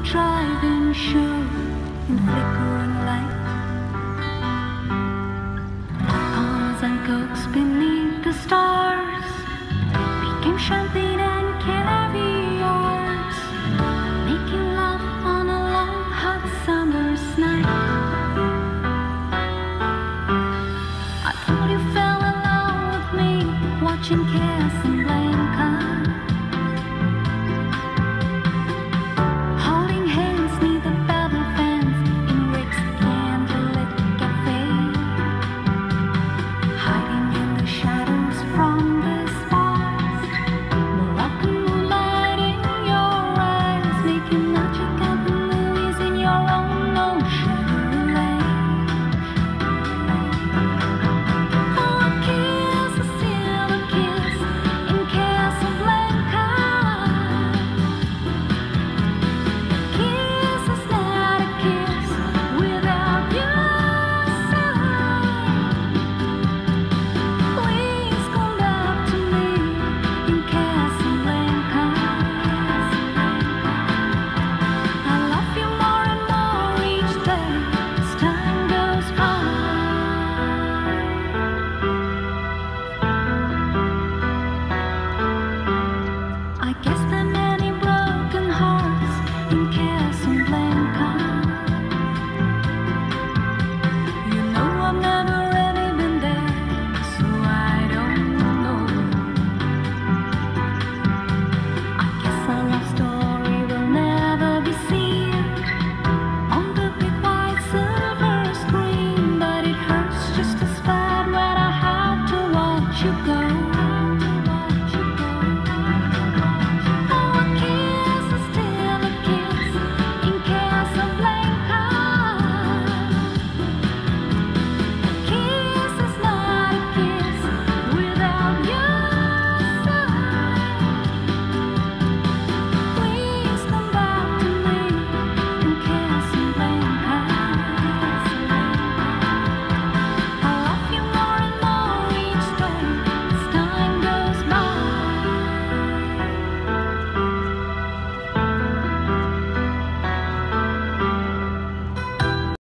drive-in show in flickering light. Palms and cokes beneath the stars became champagne and caviars, making love on a long hot summer's night. I thought you fell in love with me watching Casablanca, holding hands neath the Babel fans in Rick's candlelit cafe, hiding in the shadows from the spars. Moroccan moonlight in your eyes, making magic of the movies in your own ocean lane. Oh, a kiss, a silver kiss in Casablanca. Kiss is not a kiss without your side. Please come back to me in Casablanca. I love you more and more each day as time goes by. I guess there are many broken hearts in Casablanca.